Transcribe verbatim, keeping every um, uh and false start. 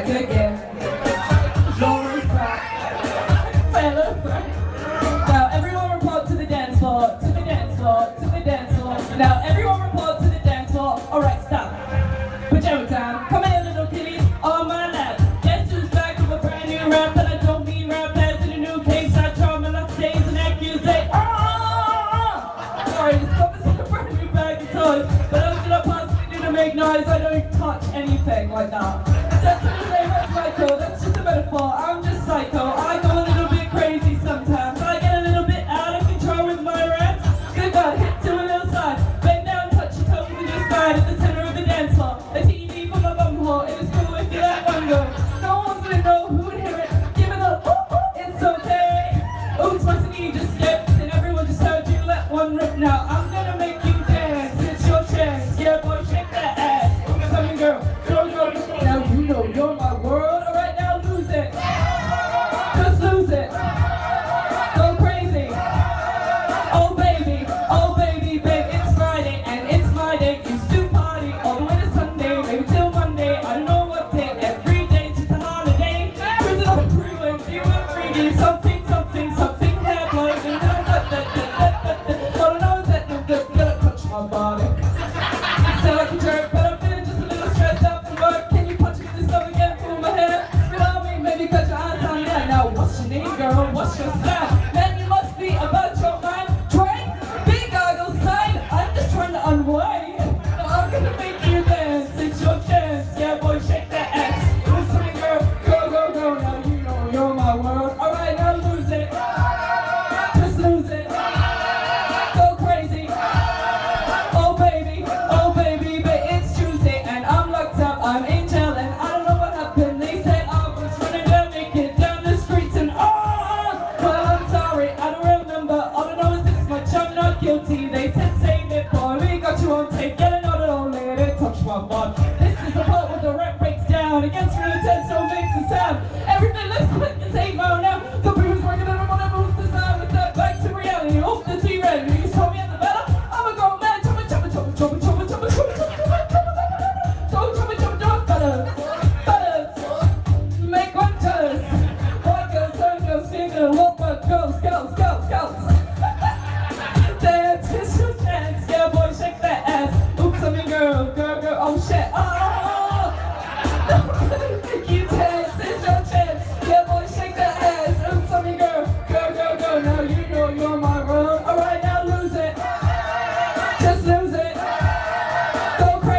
back again. Laura's back. Taylor back. Now everyone report to the dance floor, to the dance floor, to the dance floor. Now everyone report to the dance floor. Alright, stop. Pajama time. Come here, little kitties, on my lap. Guess who's back with a brand new rap? And I don't mean rap as in a new case. I draw my last days and accusate. Ah! Sorry, this stuff is in a brand new bag of toys. But I was gonna possibly do to make noise. I don't touch anything like that. That's what you say, that's psycho. That's just a metaphor. I'm just psycho. I go a little bit crazy sometimes. I get a little bit out of control with my raps. Good God, hit to a little side. Bend down, touch your toes with your spine at the center of the dance floor. A T V for my bumhole. It is cool if you let one go. No one's gonna know who would hear it. Give it a whoop whoop. It's okay. Oops, my city just skipped, and everyone just heard you let one rip. Now I'm gonna make you dance. It's your chance. Yeah, boy, shake that ass. Come on, girl. Girl, girl. Now you know you're my world. All right, now lose it. Just lose it. Go crazy. Oh baby, oh baby, babe, it's Friday and it's my day. Used to party all the way to Sunday, maybe till Monday. I don't know what day. Every day's just a holiday. Cruising up the freeway, feeling freaky. Something, something, something happened. And I got that, that, that, that, that. All I know is that that, that, that, touch my body. It sound like a jerk, but I'm feeling just a little stressed out from work. Can you punch me this stuff again? Pull my hair. Spit on me, maybe cut your eyes on that. Now what's your name, girl? What's your style? Man, you must be about your mind. Try big goggles sign. I'm just trying to unwind. Now I'm gonna make you dance. It's your chance. Yeah, boy, shake that ass. Listen to me, girl. Go, go, go. Now you know you're my world. All right, now lose it. Just lose it. Go crazy. Oh baby, oh baby, but it's Tuesday and I'm locked up. I'm in jail and I don't know what happened. They said I was running down naked down the streets and oh, well I'm sorry, I don't remember. All I know is this much, I'm not guilty. They said save it, boy, we got you on tape. Get another old lady, touch my butt. This is the part where the rap breaks down. It gets really tense, so it makes a sound. Everything looks like the same mode now. The people's working and I wanna move the sound. With that back to reality, off the T-Red. You told me at the better. I'm a grown man, choppa choppa choppa choppa choppa choppa choppa choppa choppa. So choppa choppa choppa fellas, fellas, make one jealous. White girls, turn girls, singing, walk my girls, girls, girls, girls. Dance, it's your chance, yeah boy, shake that ass. Oops, I'm a girl, girl, girl, oh shit, oh. Make you dance, it's your chance, yeah boy, shake that ass. Oops, I'm a girl, girl, girl, girl. Now you know you're my world. All right, now lose it, just lose it. Go crazy.